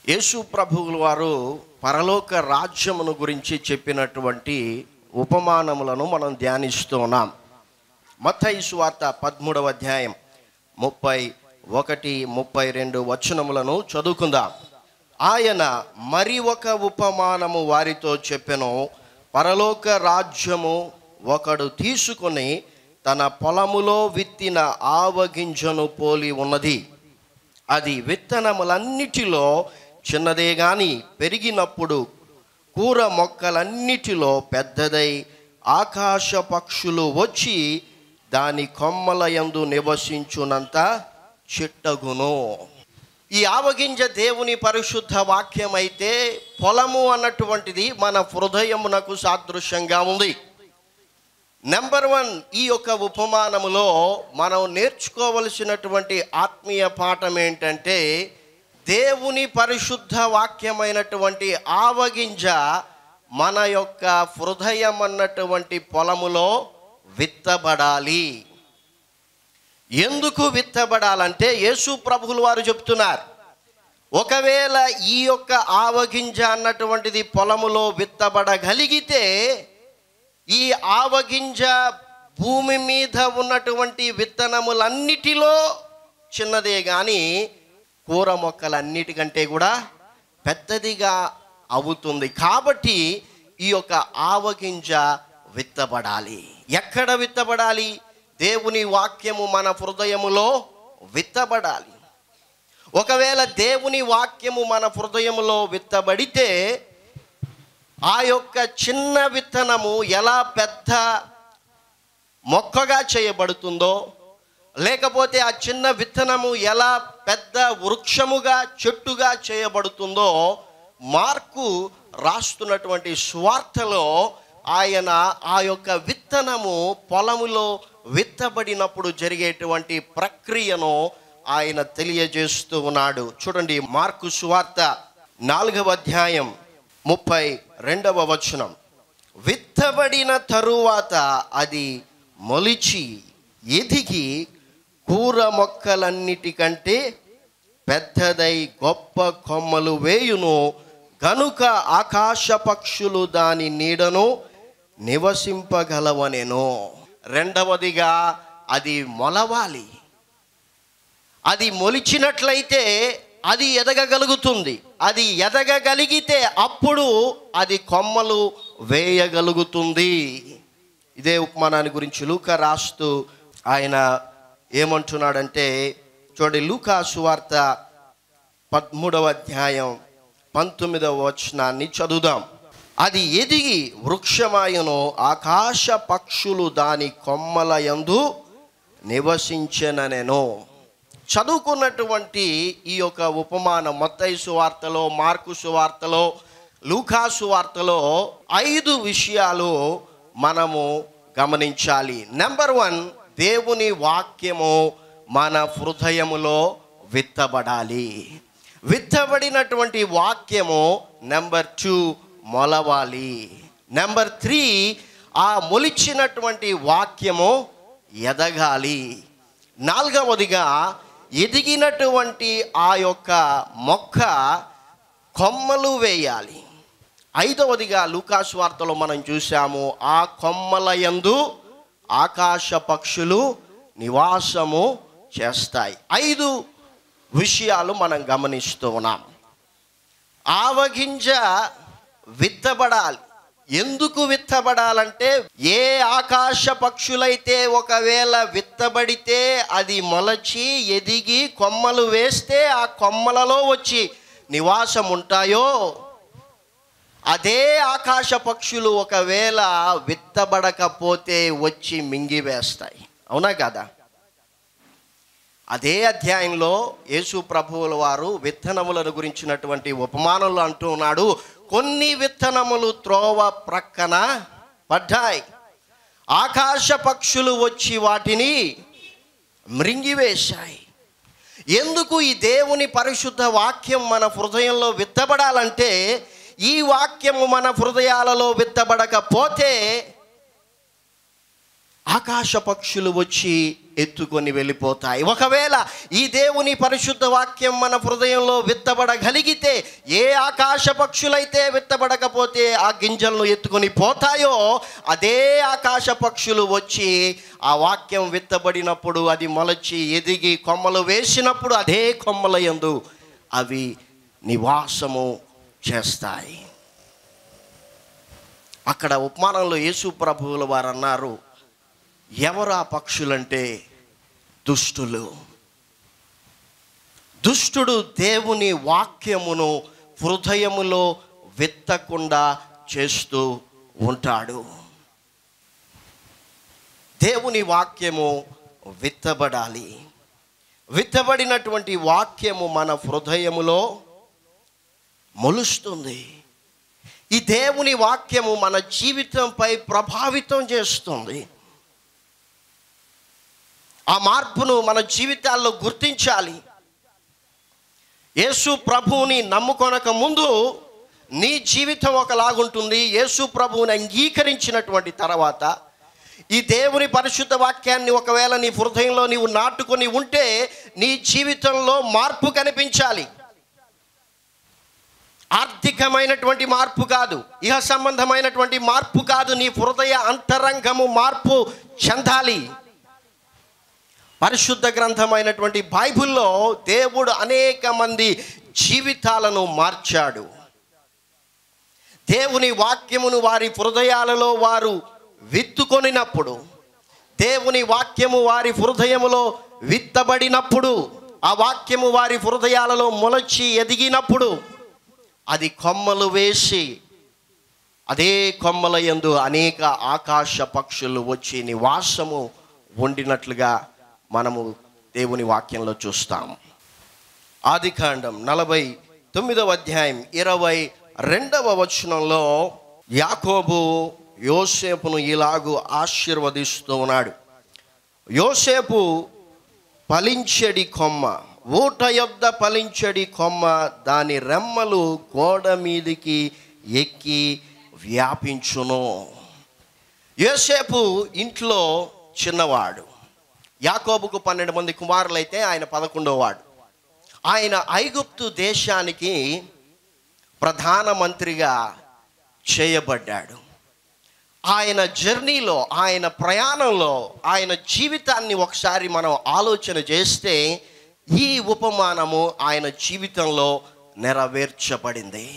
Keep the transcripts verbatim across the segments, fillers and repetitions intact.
యేసు ప్రభువుల వారు పరలోక రాజ్యమును గురించి చెప్పినటువంటి ఉపమానములను మనం ధ్యానిస్తున్నాం. మత్తయి సువార్త పదమూడవ అధ్యాయం ముప్పై ఒకటి ముప్పై రెండు వచనములను చదువుకుందాం. ఆయన మరి ఒక ఉపమానము వారితో చెప్పెను. పరలోక రాజ్యము ఒకడు తీసుకొని తన పొలములో విత్తిన ఆవగింజను పోలి ఉన్నది. అది విత్తనములన్నిటిలో చిన్నదే గాని పెరిగినప్పుడు కూర మొక్కలన్నిటిలో పెద్దదై ఆకాశ పక్షులు వచ్చి దాని కొమ్మల యందు నివసించునంత చిట్టగును. ఈ ఆవగింజ దేవుని పరిశుద్ధ వాక్యమైతే, పొలము అన్నటువంటిది మన హృదయమునకు సాదృశ్యంగా ఉంది. నెంబర్ వన్, ఈ యొక్క ఉపమానములో మనం నేర్చుకోవలసినటువంటి ఆత్మీయ పాఠం ఏంటంటే, దేవుని పరిశుద్ధ వాక్యమైనటువంటి ఆవగింజ మన యొక్క హృదయం అన్నటువంటి పొలములో విత్తబడాలి. ఎందుకు విత్తబడాలంటే యేసు ప్రభువుల వారు చెప్తున్నారు, ఒకవేళ ఈ యొక్క ఆవగింజ అన్నటువంటిది పొలములో విత్తబడగలిగితే, ఈ ఆవగింజ భూమి మీద ఉన్నటువంటి విత్తనములన్నిటిలో చిన్నదే కానీ కూర మొక్కలన్నిటికంటే కూడా పెద్దదిగా అవుతుంది. కాబట్టి ఈ యొక్క ఆవగింజ విత్తబడాలి. ఎక్కడ విత్తబడాలి? దేవుని వాక్యము మన హృదయములో విత్తబడాలి. ఒకవేళ దేవుని వాక్యము మన హృదయములో విత్తబడితే, ఆ యొక్క చిన్న విత్తనము ఎలా పెద్ద మొక్కగా చేయబడుతుందో, లేకపోతే ఆ చిన్న విత్తనము ఎలా పెద్ద వృక్షముగా చెట్టుగా చేయబడుతుందో, మార్కు రాస్తున్నటువంటి సువార్తలో ఆయన ఆ యొక్క విత్తనము పొలములో విత్తబడినప్పుడు జరిగేటువంటి ప్రక్రియను ఆయన తెలియజేస్తూ ఉన్నాడు. చూడండి, మార్కు సువార్త నాలుగవ అధ్యాయం ముప్పై రెండవ వచనం. విత్తబడిన తరువాత అది మొలిచి ఎదిగి కూర మొక్కలన్నిటికంటే పెద్దదై గొప్ప కొమ్మలు వేయును, గనుక ఆకాశ పక్షులు దాని నీడను నివసింపగలవనెను. రెండవదిగా అది మొలవాలి. అది మొలిచినట్లయితే అది ఎదగగలుగుతుంది. అది ఎదగగలిగితే అప్పుడు అది కొమ్మలు వేయగలుగుతుంది. ఇదే ఉపమానాన్ని గురించి లూకా రాస్తూ ఆయన ఏమంటున్నాడంటే, చూడండి, లూకా సువార్త పదమూడవ అధ్యాయం పంతొమ్మిదవ వచనాన్ని చదువుదాం. అది ఎదిగి వృక్షమాయను, ఆకాశ పక్షులు దాని కొమ్మల యందు నివసించెననెను. చదువుకున్నటువంటి ఈ యొక్క ఉపమానం మత్తయి సువార్తలో, మార్కు సువార్తలో, లూకా సువార్తలో ఐదు విషయాలు మనము గమనించాలి. నెంబర్ వన్, దేవుని వాక్యము మన హృదయములో విత్తబడాలి. విత్తబడినటువంటి వాక్యము నెంబర్ టూ మొలవాలి. నెంబర్ త్రీ, ఆ మొలిచినటువంటి వాక్యము ఎదగాలి. నాలుగవదిగా, ఎదిగినటువంటి ఆ యొక్క మొక్క కొమ్మలు వేయాలి. ఐదవదిగా లూకా సువార్తలో మనం చూసాము, ఆ కొమ్మల యందు ఆకాశ పక్షులు నివాసము చేస్తాయి. ఐదు విషయాలు మనం గమనిస్తూ ఉన్నాం. ఆవగింజ విత్తబడాలి. ఎందుకు విత్తబడాలంటే, ఏ ఆకాశ పక్షులైతే ఒకవేళ విత్తబడితే అది మొలచి ఎదిగి కొమ్మలు వేస్తే ఆ కొమ్మలలో వచ్చి నివాసం ఉంటాయో, అదే ఆకాశ పక్షులు ఒకవేళ విత్తబడకపోతే వచ్చి మింగివేస్తాయి. అవునా కదా? అదే అధ్యాయంలో యేసు ప్రభువుల వారు విత్తనములను గురించినటువంటి ఉపమానంలో అంటూ ఉన్నాడు, కొన్ని విత్తనములు త్రోవ ప్రక్కన పడ్డాయి, ఆకాశ పక్షులు వచ్చి వాటిని మృంగివేశాయి. ఎందుకు ఈ దేవుని పరిశుద్ధ వాక్యం మన హృదయంలో విత్తబడాలంటే, ఈ వాక్యము మన హృదయాలలో విత్తబడకపోతే ఆకాశ పక్షులు వచ్చి ఎత్తుకొని వెళ్ళిపోతాయి. ఒకవేళ ఈ దేవుని పరిశుద్ధ వాక్యం మన హృదయంలో విత్తబడగలిగితే, ఏ ఆకాశ పక్షులైతే విత్తబడకపోతే ఆ గింజలను ఎత్తుకొని పోతాయో, అదే ఆకాశ పక్షులు వచ్చి ఆ వాక్యం విత్తబడినప్పుడు అది మొలచి ఎదిగి కొమ్మలు వేసినప్పుడు అదే కొమ్మల యందు అవి నివాసము చేస్తాయి. అక్కడ ఉపమానంలో యేసు ప్రభువుల వారు అన్నారు, ఎవరు ఆ పక్షులంటే దుష్టులు. దుష్టుడు దేవుని వాక్యమును హృదయములో విత్తకుండా చేస్తూ ఉంటాడు. దేవుని వాక్యము విత్తబడాలి. విత్తబడినటువంటి వాక్యము మన హృదయములో మొలుస్తుంది. ఈ దేవుని వాక్యము మన జీవితంపై ప్రభావితం చేస్తుంది. ఆ మార్పును మన జీవితాల్లో గుర్తించాలి. యేసు ప్రభువుని నమ్ముకొనక ముందు నీ జీవితం ఒకలాగుంటుంది. యేసు ప్రభువుని అంగీకరించినటువంటి తర్వాత ఈ దేవుని పరిశుద్ధ వాక్యాన్ని ఒకవేళ నీ హృదయంలో నీవు నాటుకొని ఉంటే నీ జీవితంలో మార్పు కనిపించాలి. ఆర్థికమైనటువంటి మార్పు కాదు, ఇహ సంబంధమైనటువంటి మార్పు కాదు, నీ హృదయ అంతరంగము మార్పు చెందాలి. పరిశుద్ధ గ్రంథమైనటువంటి బైబిల్లో దేవుడు అనేక మంది జీవితాలను మార్చాడు. దేవుని వాక్యమును వారి హృదయాలలో వారు విత్తుకొనినప్పుడు, దేవుని వాక్యము వారి హృదయములో విత్తబడినప్పుడు, ఆ వాక్యము వారి హృదయాలలో మొలచి ఎదిగినప్పుడు అది కొమ్మలు వేసి అదే కొమ్మల యందు అనేక ఆకాశ పక్షులు వచ్చి నివాసము ఉండినట్లుగా మనము దేవుని వాక్యంలో చూస్తాము. ఆదికాండం నలభై తొమ్మిదవ అధ్యాయం ఇరవై రెండవ వచనంలో యాకోబు యోసేపును ఇలాగు ఆశీర్వదిస్తూ ఉన్నాడు. యోసేపు ఫలించెడి కొమ్మ, ఊట యొద్ద ఫలించెడి కొమ్మ, దాని రెమ్మలు గోడ మీదికి ఎక్కి వ్యాపించును. యోసేపు ఇంట్లో చిన్నవాడు. యాకోబుకు పన్నెండు మంది కుమారులైతే ఆయన పదకొండవ వాడు. ఆయన ఐగుప్తు దేశానికి ప్రధానమంత్రిగా చేయబడ్డాడు. ఆయన జర్నీలో, ఆయన ప్రయాణంలో, ఆయన జీవితాన్ని ఒకసారి మనం ఆలోచన చేస్తే ఈ ఉపమానము ఆయన జీవితంలో నెరవేర్చబడింది.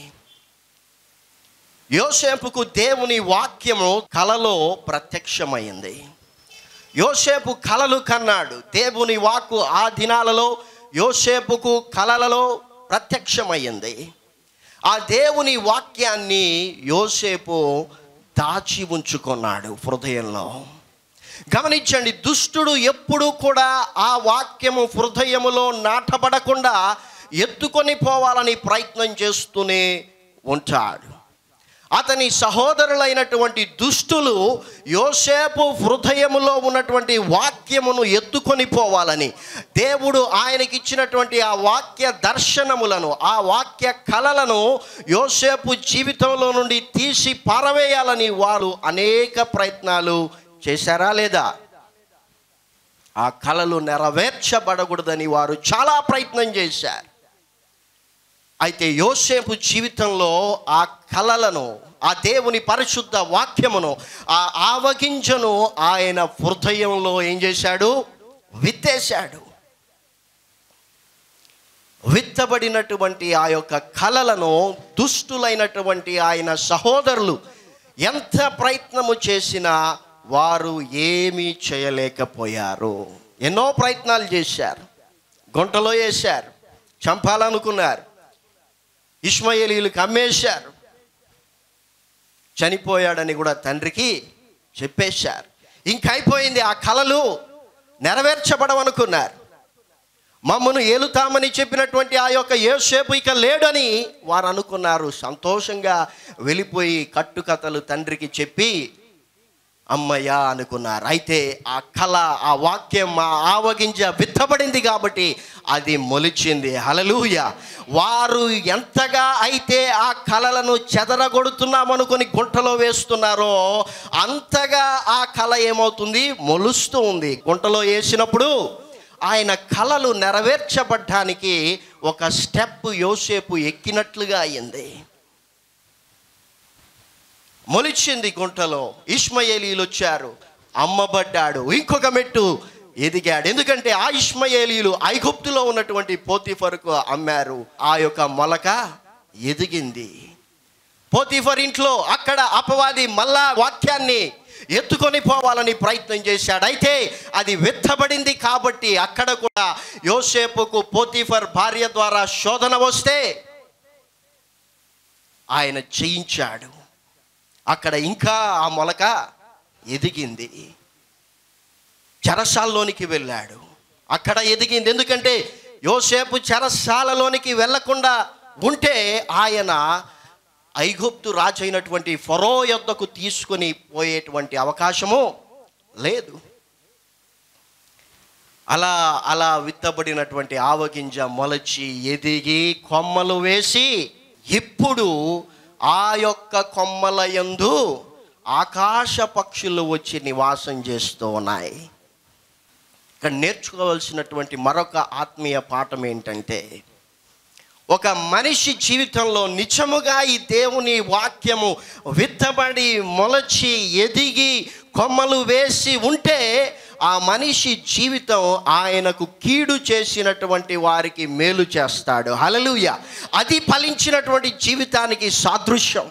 యోసేపుకు దేవుని వాక్యము కలలో ప్రత్యక్షమైంది. యోసేపు కలలు కన్నాడు. దేవుని వాక్కు ఆ దినాలలో యోసేపుకు కలలలో ప్రత్యక్షమైంది. ఆ దేవుని వాక్యాన్ని యోసేపు దాచి ఉంచుకున్నాడు హృదయంలో. గమనించండి, దుష్టుడు ఎప్పుడు కూడా ఆ వాక్యము హృదయములో నాటబడకుండా ఎత్తుకొని పోవాలని ప్రయత్నం చేస్తూనే ఉంటాడు. అతని సహోదరులైనటువంటి దుష్టులు యోసేపు హృదయములో ఉన్నటువంటి వాక్యమును ఎత్తుకొని పోవాలని, దేవుడు ఆయనకి ఇచ్చినటువంటి ఆ వాక్య దర్శనములను, ఆ వాక్య కలలను యోసేపు జీవితంలో నుండి తీసి పారవేయాలని వారు అనేక ప్రయత్నాలు చేశారా లేదా? ఆ కలలు నెరవేర్చబడకూడదని వారు చాలా ప్రయత్నం చేశారు. అయితే యోసేపు జీవితంలో ఆ కలలను, ఆ దేవుని పరిశుద్ధ వాక్యమును, ఆ ఆవగింజను ఆయన హృదయంలో ఏం చేశాడు? విత్తేశాడు. విత్తబడినటువంటి ఆ యొక్క కలలను దుష్టులైనటువంటి ఆయన సహోదరులు ఎంత ప్రయత్నము చేసినా వారు ఏమీ చేయలేకపోయారు. ఎన్నో ప్రయత్నాలు చేశారు, గుంటలో వేశారు, చంపాలనుకున్నారు, ఇష్మాయేలీయులకు అమ్మేశారు, చనిపోయాడని కూడా తండ్రికి చెప్పేశారు. ఇంకైపోయింది, ఆ కలలు నెరవేర్చబడవనుకున్నారు. మమ్మను ఏలుతామని చెప్పినటువంటి ఆ యొక్క యోసేపు ఇక లేడని వారు అనుకున్నారు. సంతోషంగా వెళ్ళిపోయి కట్టుకథలు తండ్రికి చెప్పి అమ్మయ్య అనుకున్నారు. అయితే ఆ కళ, ఆ వాక్యం, ఆ ఆవగింజ విత్తబడింది కాబట్టి అది మొలిచింది. హల్లెలూయా. వారు ఎంతగా అయితే ఆ కళలను చెదరగొడుతున్నామనుకొని గుంటలో వేస్తున్నారో అంతగా ఆ కళ ఏమవుతుంది, మొలుస్తూ ఉంది. గుంటలో వేసినప్పుడు ఆయన కళలు నెరవేర్చబడ్డానికి ఒక స్టెప్ యోసేపు ఎక్కినట్లుగా అయింది. మొలిచింది గుంటలో. ఇష్మాయేలీయులు వచ్చారు, అమ్మబడ్డాడు. ఇంకొక మెట్టు ఎదిగాడు. ఎందుకంటే ఆ ఇష్మాయేలీయులు ఐగుప్తులో ఉన్నటువంటి పోతీఫరుకు అమ్మారు. ఆ యొక్క మొలక ఎదిగింది. పోతీఫర్ ఇంట్లో అక్కడ అపవాది మళ్ళా వాక్యాన్ని ఎత్తుకొని పోవాలని ప్రయత్నం చేశాడు. అయితే అది విత్తబడింది కాబట్టి అక్కడ కూడా యోసేపుకు పోతీఫర్ భార్య ద్వారా శోధన వస్తే ఆయన జయించాడు. అక్కడ ఇంకా ఆ మొలక ఎదిగింది. చెరసాలలోనికి వెళ్ళాడు, అక్కడ ఎదిగింది. ఎందుకంటే యోసేపు చెరసాలలోనికి వెళ్ళకుండా ఉంటే ఆయన ఐగుప్తు రాజు అయినటువంటి ఫరో యొద్దకు తీసుకొని పోయేటువంటి అవకాశము లేదు. అలా అలా విత్తబడినటువంటి ఆవగింజ మొలచి ఎదిగి కొమ్మలు వేసి ఇప్పుడు ఆ యొక్క కొమ్మల యందు ఆకాశ పక్షులు వచ్చి నివాసం చేస్తూ ఉన్నాయి. ఇక్కడ నేర్చుకోవాల్సినటువంటి మరొక ఆత్మీయ పాఠం ఏంటంటే, ఒక మనిషి జీవితంలో నిజముగా ఈ దేవుని వాక్యము విత్తబడి మొలచి ఎదిగి కొమ్మలు వేసి ఉంటే ఆ మనిషి జీవితం ఆయనకు కీడు చేసినటువంటి వారికి మేలు చేస్తాడు. హల్లెలూయా. అది ఫలించినటువంటి జీవితానికి సాదృశ్యం.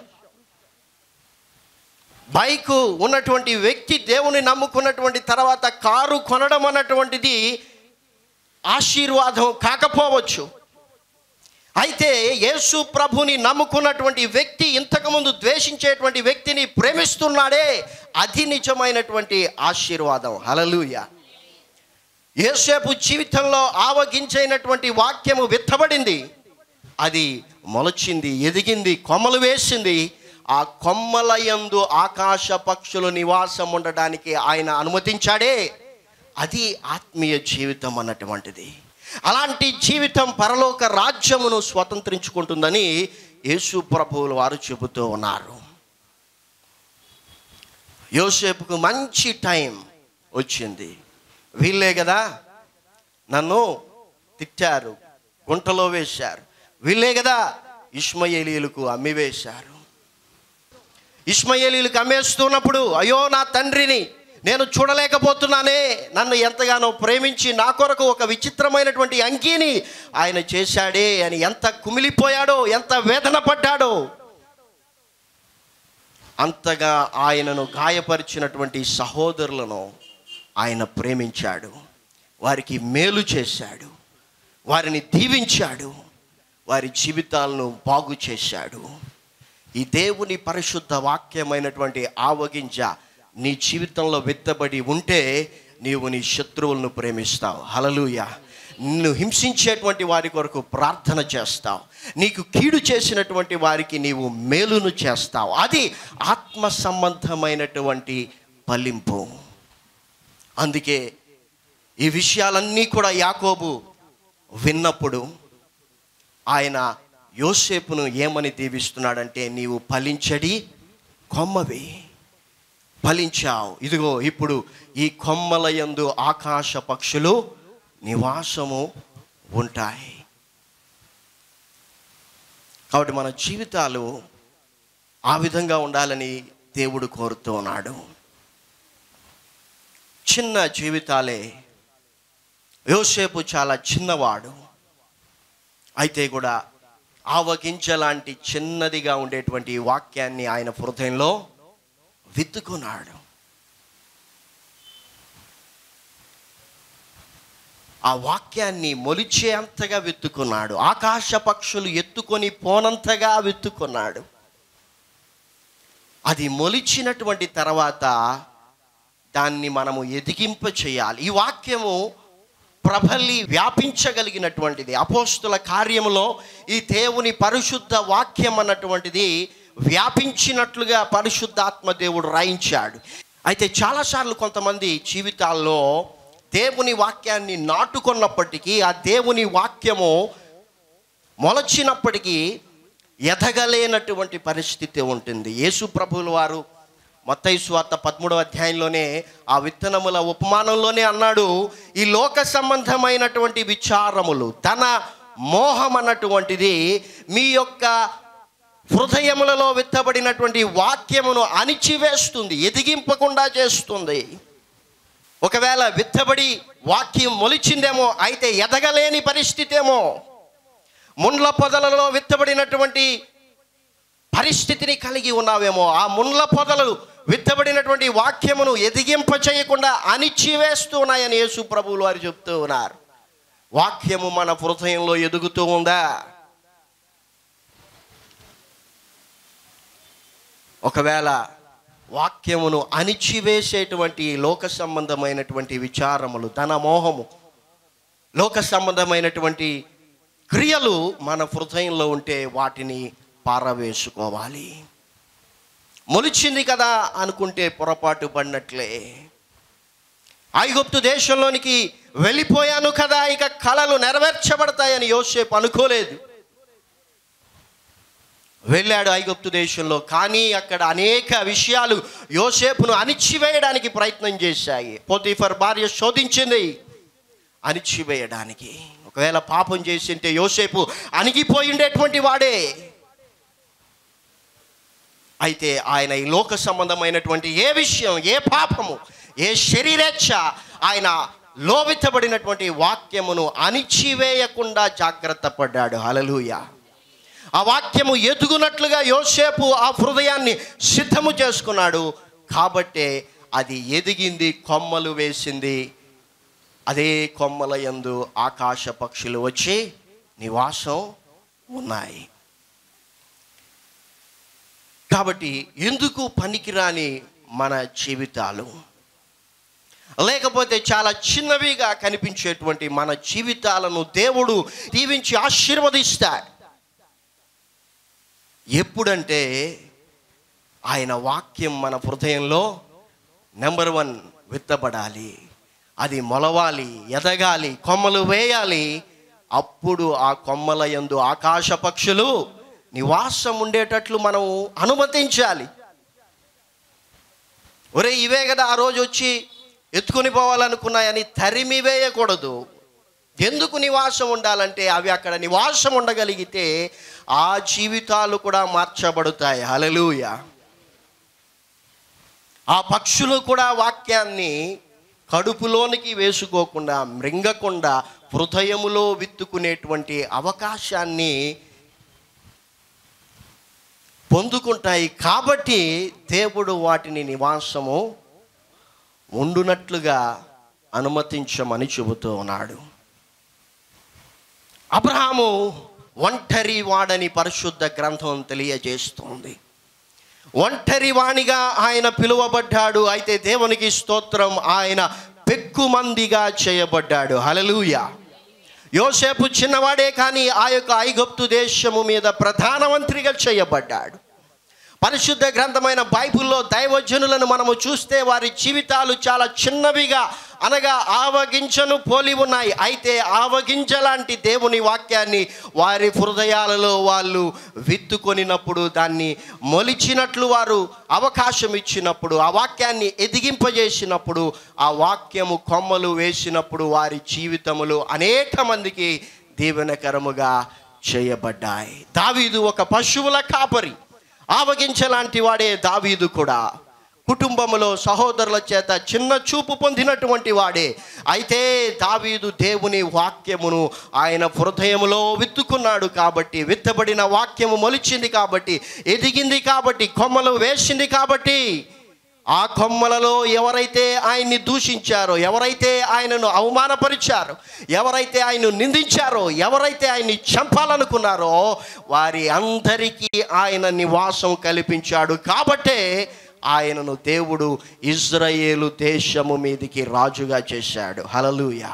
బైకు ఉన్నటువంటి వ్యక్తి దేవుని నమ్ముకున్నటువంటి తర్వాత కారు కొనడం అన్నటువంటిది ఆశీర్వాదం కాకపోవచ్చు. అయితే యేసు ప్రభుని నమ్ముకున్నటువంటి వ్యక్తి ఇంతకుముందు ద్వేషించేటువంటి వ్యక్తిని ప్రేమిస్తున్నాడే, అది నిజమైనటువంటి ఆశీర్వాదం. హల్లెలూయా. యోసేపు జీవితంలో ఆవగించైనటువంటి వాక్యము విత్తబడింది, అది మొలచింది, ఎదిగింది, కొమ్మలు వేసింది. ఆ కొమ్మల యందు ఆకాశ పక్షులు నివాసం ఉండడానికి ఆయన అనుమతించాడే, అది ఆత్మీయ జీవితం అన్నటువంటిది. అలాంటి జీవితం పరలోక రాజ్యమును స్వతంత్రించుకుంటుందని యేసు ప్రభువులు వారు చెబుతూ ఉన్నారు. యోసేపుకు మంచి టైం వచ్చింది. వీళ్ళే కదా నన్ను తిట్టారు, గుంటలో వేశారు, వీళ్ళే కదా ఇష్మాయేలీయులకు అమ్మివేశారు. ఇష్మాయేలీయులకు అమ్మేస్తున్నప్పుడు అయ్యో నా తండ్రిని నేను చూడలేకపోతున్నానే, నన్ను ఎంతగానో ప్రేమించి నా కొరకు ఒక విచిత్రమైనటువంటి అంగీని ఆయన చేశాడే అని ఎంత కుమిలిపోయాడో, ఎంత వేదన పడ్డాడో. అంతగా ఆయనను గాయపరిచినటువంటి సహోదరులను ఆయన ప్రేమించాడు, వారికి మేలు చేశాడు, వారిని దీవించాడు, వారి జీవితాలను బాగు చేశాడు. ఈ దేవుని పరిశుద్ధ వాక్యమైనటువంటి ఆవగింజ నీ జీవితంలో విత్తబడి ఉంటే నీవు నీ శత్రువులను ప్రేమిస్తావు. హల్లెలూయా. నిన్ను హింసించేటువంటి వారి కొరకు ప్రార్థన చేస్తావు, నీకు కీడు చేసినటువంటి వారికి నీవు మేలును చేస్తావు. అది ఆత్మ సంబంధమైనటువంటి ఫలింపు. అందుకే ఈ విషయాలన్నీ కూడా యాకోబు విన్నప్పుడు ఆయన యోసేపును ఏమని దీవిస్తున్నాడంటే, నీవు ఫలించడి కొమ్మవి, ఫలించావు. ఇదిగో ఇప్పుడు ఈ కొమ్మల యందు ఆకాశ పక్షులు నివాసము ఉంటాయి. కాబట్టి మన జీవితాలు ఆ విధంగా ఉండాలని దేవుడు కోరుతూ ఉన్నాడు. చిన్న జీవితాలే. యోసేపు చాలా చిన్నవాడు, అయితే కూడా ఆవగింజ లాంటి చిన్నదిగా ఉండేటువంటి వాక్యాన్ని ఆయన హృదయంలో విత్తుకున్నాడు. ఆ వాక్యాన్ని మొలిచే అంతగా విత్తుకున్నాడు. ఆకాశ పక్షులు ఎత్తుకొని పోనంతగా విత్తుకున్నాడు. అది మొలిచినటువంటి తర్వాత దాన్ని మనము ఎదిగింప చేయాలి. ఈ వాక్యము ప్రబలి వ్యాపించగలిగినటువంటిది. అపోస్తుల కార్యములో ఈ దేవుని పరిశుద్ధ వాక్యం అన్నటువంటిది వ్యాపించినట్లుగా పరిశుద్ధాత్మ దేవుడు రాయించాడు. అయితే చాలాసార్లు కొంతమంది జీవితాల్లో దేవుని వాక్యాన్ని నాటుకున్నప్పటికీ, ఆ దేవుని వాక్యము మొలచినప్పటికీ ఎదగలేనటువంటి పరిస్థితి ఉంటుంది. యేసు ప్రభువుల వారు మత్తయి సువార్త పదమూడవ అధ్యాయంలోనే ఆ విత్తనముల ఉపమానంలోనే అన్నాడు, ఈ లోక సంబంధమైనటువంటి విచారములు, ధన మోహం అన్నటువంటిది మీ యొక్క హృదయములలో విత్తబడినటువంటి వాక్యమును అణిచివేస్తుంది, ఎదిగింపకుండా చేస్తుంది. ఒకవేళ విత్తబడి వాక్యం మొలిచిందేమో, అయితే ఎదగలేని పరిస్థితి ఏమో. ముండ్ల పొదలలో విత్తబడినటువంటి పరిస్థితిని కలిగి ఉన్నావేమో. ఆ ముండ్ల పొదలు విత్తబడినటువంటి వాక్యమును ఎదిగింప చేయకుండా అణిచివేస్తూ ఉన్నాయని యేసు ప్రభువులు వారు చెప్తూ ఉన్నారు. వాక్యము మన హృదయంలో ఎదుగుతూ ఉందా? ఒకవేళ వాక్యమును అణిచివేసేటువంటి లోక సంబంధమైనటువంటి విచారములు, ధనమోహము, లోక సంబంధమైనటువంటి క్రియలు మన హృదయంలో ఉంటే వాటిని పారవేసుకోవాలి. మొలిచింది కదా అనుకుంటే పొరపాటు పడినట్లే. ఐగుప్తు దేశంలోనికి వెళ్ళిపోయాను కదా, ఇక కలలు నెరవేర్చబడతాయని యోసేపు అనుకోలేదు. వెళ్ళాడు ఐగుప్తు దేశంలో, కానీ అక్కడ అనేక విషయాలు యోసేపును అణిచివేయడానికి ప్రయత్నం చేశాయి. పోతీఫర్ భార్య శోధించింది అణిచివేయడానికి. ఒకవేళ పాపం చేసింటే యోసేపు అణిగిపోయి ఉండేటువంటి వాడే. అయితే ఆయన ఈ లోక సంబంధమైనటువంటి ఏ విషయం, ఏ పాపము, ఏ శరీరేచ్ఛ ఆయన లోవిత్తబడినటువంటి వాక్యమును అణిచివేయకుండా జాగ్రత్త పడ్డాడు. హల్లెలూయా. ఆ వాక్యము ఎదుగునట్లుగా యోసేపు ఆ హృదయాన్ని సిద్ధము చేసుకున్నాడు. కాబట్టే అది ఎదిగింది, కొమ్మలు వేసింది. అదే కొమ్మల యందు ఆకాశ పక్షులు వచ్చి నివాసం ఉన్నాయి. కాబట్టి ఎందుకు పనికిరాని మన జీవితాలు, లేకపోతే చాలా చిన్నవిగా కనిపించేటువంటి మన జీవితాలను దేవుడు దీవించి ఆశీర్వదిస్తాడు. ఎప్పుడంటే ఆయన వాక్యం మన హృదయంలో నెంబర్ వన్ విత్తబడాలి, అది మొలవాలి, ఎదగాలి, కొమ్మలు వేయాలి. అప్పుడు ఆ కొమ్మల యందు ఆకాశ పక్షులు నివాసం ఉండేటట్లు మనం అనుమతించాలి. ఒరే ఇవే కదా ఆ రోజు వచ్చి ఎత్తుకొని పోవాలనుకున్నాయని తరిమి వేయకూడదు. ఎందుకు నివాసం ఉండాలంటే అవి అక్కడ నివాసం ఉండగలిగితే ఆ జీవితాలు కూడా మార్చబడతాయి. హల్లెలూయా. ఆ పక్షులు కూడా వాక్యాన్ని కడుపులోనికి వేసుకోకుండా, మృంగకుండా హృదయములో విత్తుకునేటువంటి అవకాశాన్ని పొందుకుంటాయి. కాబట్టి దేవుడు వాటిని నివాసము ఉండునట్లుగా అనుమతించమని చెబుతూ ఉన్నాడు. అబ్రహాము ఒంటరి వాడని పరిశుద్ధ గ్రంథం తెలియజేస్తుంది. ఒంటరి వాణిగా ఆయన పిలువబడ్డాడు. అయితే దేవునికి స్తోత్రం, ఆయన పెక్కుమందిగా చేయబడ్డాడు. హల్లెలూయా. యోసేపు చిన్నవాడే, కానీ ఆ యొక్క ఐగుప్తు దేశము మీద ప్రధానమంత్రిగా చేయబడ్డాడు. పరిశుద్ధ గ్రంథమైన బైబిల్లో దైవజనులను మనము చూస్తే వారి జీవితాలు చాలా చిన్నవిగా, అనగా ఆవగింజను పోలి ఉన్నాయి. అయితే ఆవగింజ లాంటి దేవుని వాక్యాన్ని వారి హృదయాలలో వాళ్ళు విత్తుకొనినప్పుడు, దాన్ని మొలిచినట్లు వారు అవకాశం ఇచ్చినప్పుడు, ఆ వాక్యాన్ని ఎదిగింపజేసినప్పుడు, ఆ వాక్యము కొమ్మలు వేసినప్పుడు వారి జీవితములు అనేక మందికి దీవెనకరముగా చేయబడ్డాయి. దావీదు ఒక పశువుల కాపరి, ఆవగించలాంటి వాడే దావీదు కూడా. కుటుంబములో సహోదరుల చేత చిన్న చూపు పొందినటువంటి వాడే. అయితే దావీదు దేవుని వాక్యమును ఆయన హృదయములో విత్తుకున్నాడు. కాబట్టి విత్తబడిన వాక్యము మొలిచింది, కాబట్టి ఎదిగింది, కాబట్టి కొమ్మలు వేసింది. కాబట్టి ఆ కొమ్మలలో ఎవరైతే ఆయన్ని దూషించారో, ఎవరైతే ఆయనను అవమానపరిచారో, ఎవరైతే ఆయన్ను నిందించారో, ఎవరైతే ఆయన్ని చంపాలనుకున్నారో వారి అందరికీ ఆయన నివాసం కల్పించాడు. కాబట్టే ఆయనను దేవుడు ఇజ్రాయేలు దేశము మీదికి రాజుగా చేశాడు. హల్లెలూయా.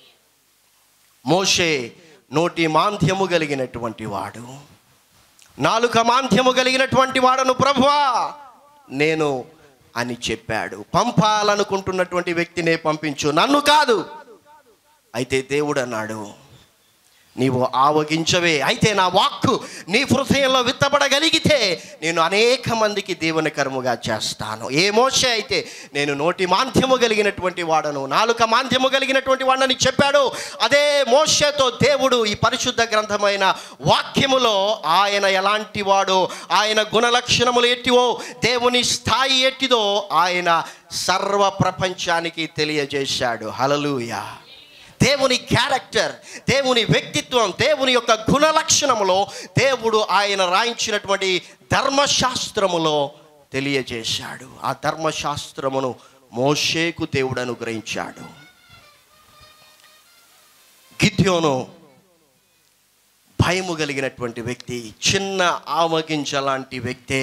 మోషే నోటి మాంద్యము కలిగినటువంటి వాడు, నాలుక మాంద్యము కలిగినటువంటి వాడను ప్రభువా నేను అని చెప్పాడు. పంపాలనుకుంటున్నటువంటి వ్యక్తినే పంపించు, నన్ను కాదు. అయితే దేవుడు అన్నాడు, నీవు ఆవగించవే. అయితే నా వాక్కు నీ హృదయంలో విత్తబడగలిగితే నేను అనేక మందికి దీవెనకరముగా చేస్తాను. ఏ మోషే అయితే నేను నోటి మాంద్యము కలిగినటువంటి వాడను, నాలుక మాంద్యము కలిగినటువంటి వాడని చెప్పాడు, అదే మోషేతో దేవుడు ఈ పరిశుద్ధ గ్రంథమైన వాక్యములో ఆయన ఎలాంటి వాడో, ఆయన గుణలక్షణములు ఎట్టివో, దేవుని స్థాయి ఎట్టిదో ఆయన సర్వ ప్రపంచానికి తెలియజేశాడు. హల్లెలూయా. దేవుని క్యారెక్టర్, దేవుని వ్యక్తిత్వం, దేవుని యొక్క గుణలక్షణములో దేవుడు ఆయన రాయించినటువంటి ధర్మశాస్త్రములో తెలియజేశాడు. ఆ ధర్మశాస్త్రమును మోషేకు దేవుడు అనుగ్రహించాడు. గిద్యోను భయము కలిగినటువంటి వ్యక్తి, చిన్న ఆమగింజ లాంటి వ్యక్తే.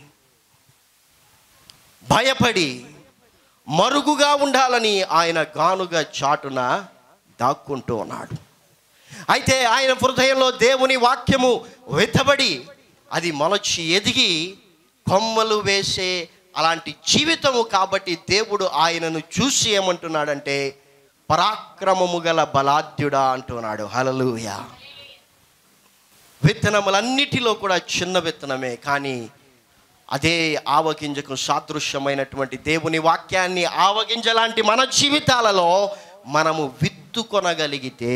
భయపడి మరుగుగా ఉండాలని ఆయన గానుగా చాటున దాక్కుంటూ ఉన్నాడు. అయితే ఆయన హృదయంలో దేవుని వాక్యము వెతబడి అది మొలచి ఎదిగి కొమ్మలు వేసే అలాంటి జీవితము కాబట్టి దేవుడు ఆయనను చూసి ఏమంటున్నాడంటే, పరాక్రమము గల బలాఢ్యుడా అంటున్నాడు. హల్లెలూయా. విత్తనములన్నిటిలో కూడా చిన్న విత్తనమే, కానీ అదే ఆవగింజకు సాదృశ్యమైనటువంటి దేవుని వాక్యాన్ని ఆవగింజలాంటి మన జీవితాలలో మనము విత్తుకొనగలిగితే,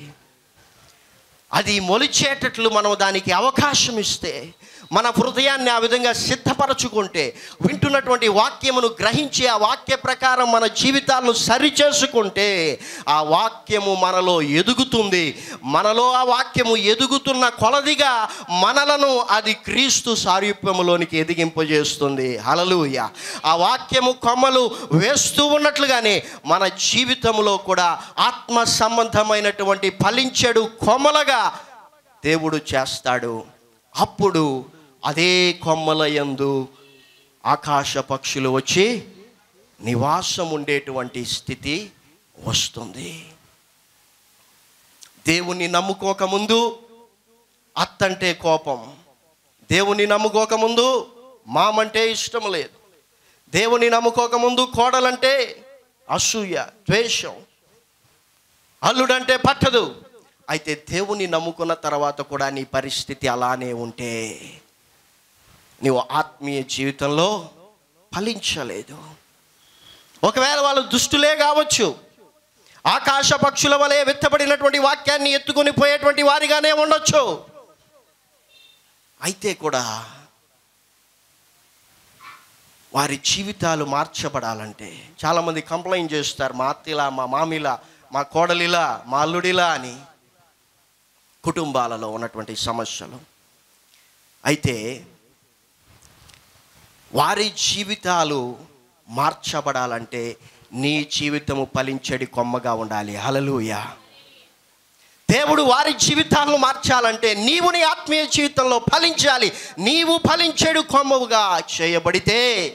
అది మొలిచేటట్లు మనం దానికి అవకాశం ఇస్తే, మన హృదయాన్ని ఆ విధంగా సిద్ధపరచుకుంటే, వింటున్నటువంటి వాక్యమును గ్రహించి ఆ వాక్య ప్రకారం మన జీవితాలను సరిచేసుకుంటే ఆ వాక్యము మనలో ఎదుగుతుంది. మనలో ఆ వాక్యము ఎదుగుతున్న కొలదిగా మనలను అది క్రీస్తు సారూప్యములోనికి ఎదిగింపజేస్తుంది. హల్లెలూయా. ఆ వాక్యము కొమ్మలు వేస్తూ ఉన్నట్లుగానే మన జీవితంలో కూడా ఆత్మ సంబంధమైనటువంటి ఫలించెడు కొమ్మలుగా దేవుడు చేస్తాడు. అప్పుడు అదే కొమ్మల యందు ఆకాశ పక్షులు వచ్చి నివాసం ఉండేటువంటి స్థితి వస్తుంది. దేవుణ్ణి నమ్ముకోకముందు అత్తంటే కోపం, దేవుణ్ణి నమ్ముకోకముందు మామంటే ఇష్టం లేదు, దేవుణ్ణి నమ్ముకోకముందు కోడలంటే అసూయ, ద్వేషం, అల్లుడంటే పట్టదు. అయితే దేవుని నమ్ముకున్న తర్వాత కూడా నీ పరిస్థితి అలానే ఉంటే నీవు ఆత్మీయ జీవితంలో ఫలించలేదు. ఒకవేళ వాళ్ళు దుష్టులే కావచ్చు, ఆకాశ పక్షుల వలె విత్తబడినటువంటి వాక్యాన్ని ఎత్తుకొని పోయేటువంటి వారిగానే ఉండొచ్చు. అయితే కూడా వారి జీవితాలు మార్చబడాలంటే, చాలామంది కంప్లైంట్ చేస్తారు, మా అత్తిలా, మా మామిలా, మా కోడలిలా, మా అల్లుడిలా అని, కుటుంబాలలో ఉన్నటువంటి సమస్యలు. అయితే వారి జీవితాలు మార్చబడాలంటే నీ జీవితము ఫలించడి కొమ్మగా ఉండాలి. హల్లెలూయా. దేవుడు వారి జీవితాలను మార్చాలంటే నీవు నీ ఆత్మీయ జీవితంలో ఫలించాలి. నీవు ఫలించెడు కొమ్మవుగా చేయబడితే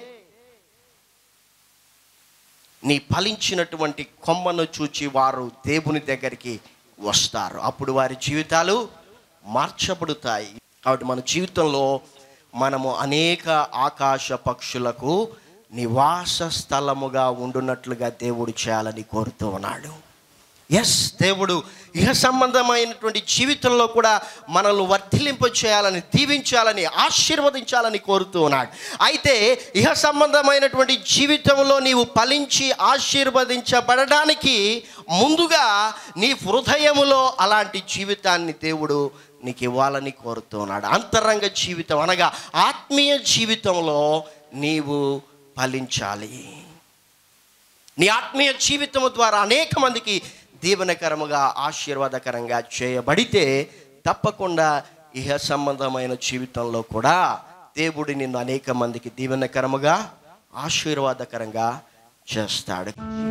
నీ ఫలించినటువంటి కొమ్మను చూచి వారు దేవుని దగ్గరికి వస్తారు. అప్పుడు వారి జీవితాలు మార్చబడుతాయి. కాబట్టి మన జీవితంలో మనము అనేక ఆకాశ పక్షులకు నివాస స్థలముగా ఉండునట్లుగా దేవుడు చేయాలని కోరుతూ ఉన్నాడు. ఎస్, దేవుడు ఇహ సంబంధమైనటువంటి జీవితంలో కూడా మనల్ని వర్ధిలింప చేయాలని, దీవించాలని, ఆశీర్వదించాలని కోరుతూ ఉన్నాడు. అయితే ఇహ సంబంధమైనటువంటి జీవితంలో నీవు ఫలించి ఆశీర్వదించబడడానికి ముందుగా నీ హృదయములో అలాంటి జీవితాన్ని దేవుడు నీకు ఇవ్వాలని కోరుతూ ఉన్నాడు. అంతరంగ జీవితం అనగా ఆత్మీయ జీవితంలో నీవు ఫలించాలి. నీ ఆత్మీయ జీవితం ద్వారా అనేక మందికి దీవెనకరముగా, ఆశీర్వాదకరంగా చేయబడితే తప్పకుండా ఇహ సంబంధమైన జీవితంలో కూడా దేవుడు నిన్ను అనేక మందికి దీవెనకరముగా, ఆశీర్వాదకరంగా చేస్తాడు.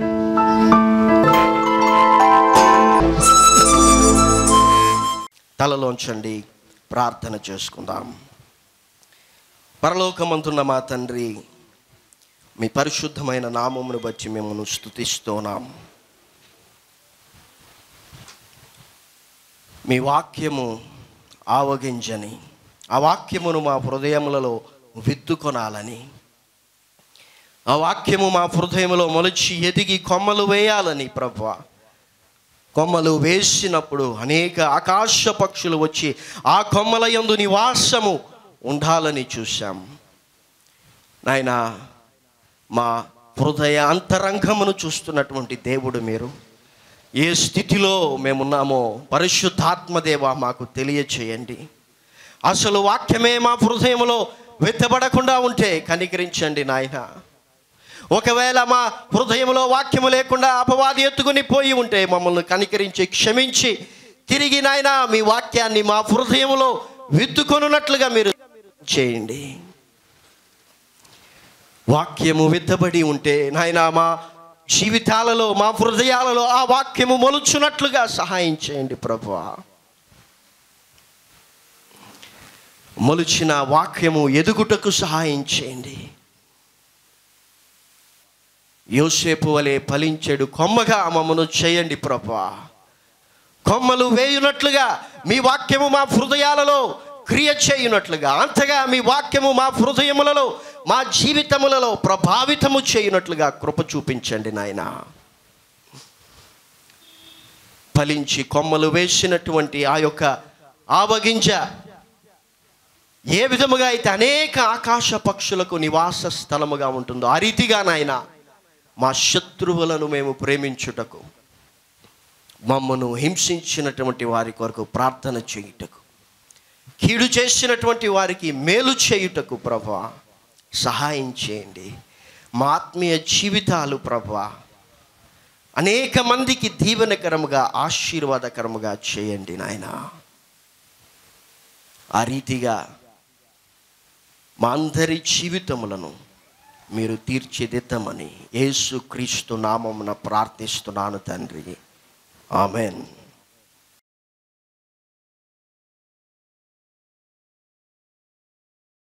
తలలోంచండి, ప్రార్థన చేసుకుందాం. పరలోకమందున్న మా తండ్రి, మీ పరిశుద్ధమైన నామమును బట్టి మిమ్మల్ని స్తుతిస్తున్నాం. మీ వాక్యము ఆవగింజని, ఆ వాక్యమును మా హృదయములలో విత్తుకొనాలని, ఆ వాక్యము మా హృదయంలో మొలిచి ఎదిగి కొమ్మలు వేయాలని ప్రభువా, కొమ్మలు వేసినప్పుడు అనేక ఆకాశ పక్షులు వచ్చి ఆ కొమ్మల యందు నివాసము ఉండాలని చూశాం నాయనా. మా హృదయ అంతరంగమును చూస్తున్నటువంటి దేవుడు మీరు. ఏ స్థితిలో మేమున్నామో పరిశుద్ధాత్మదేవ మాకు తెలియచేయండి. అసలు వాక్యమే మా హృదయంలో వెత్తబడకుండా ఉంటే కనికరించండి నాయన. ఒకవేళ మా హృదయంలో వాక్యము లేకుండా అపవాది ఎత్తుకుని పోయి ఉంటే మమ్మల్ని కనికరించి క్షమించి తిరిగి నాయన మీ వాక్యాన్ని మా హృదయంలో విత్తుకొనున్నట్లుగా మీరు చేయండి. వాక్యము విత్తబడి ఉంటే నాయన మా జీవితాలలో మా హృదయాలలో ఆ వాక్యము మొలుచున్నట్లుగా సహాయం చేయండి ప్రభువా. మొలిచిన వాక్యము ఎదుగుటకు సహాయం చేయండి. యోసేపు వలె ఫలించెడు కొమ్మగా మమ్మను చేయండి ప్రభువా. కొమ్మలు వేయునట్లుగా మీ వాక్యము మా హృదయాలలో క్రియ చేయునట్లుగా, అంతగా మీ వాక్యము మా హృదయములలో మా జీవితములలో ప్రభావితము చేయునట్లుగా కృప చూపించండి నాయన. ఫలించి కొమ్మలు వేసినటువంటి ఆ యొక్క ఆవగింజ ఏ విధముగా అయితే అనేక ఆకాశ పక్షులకు నివాస స్థలముగా ఉంటుందో ఆ రీతిగా నాయన మా శత్రువులను మేము ప్రేమించుటకు, మమ్మను హింసించినటువంటి వారి కొరకు ప్రార్థన చేయుటకు, కీడు చేసినటువంటి వారికి మేలు చేయుటకు ప్రభువా సహాయం చేయండి. మా ఆత్మీయ జీవితాలు ప్రభువా అనేక మందికి దీవెనకరముగా ఆశీర్వాదకరముగా చేయండి నాయన. ఆ రీతిగా మా అందరి జీవితములను మీరు తీర్చిదిద్దమని యేసు క్రీస్తు నామమున ప్రార్థిస్తున్నాను తండ్రి. ఆమెన్.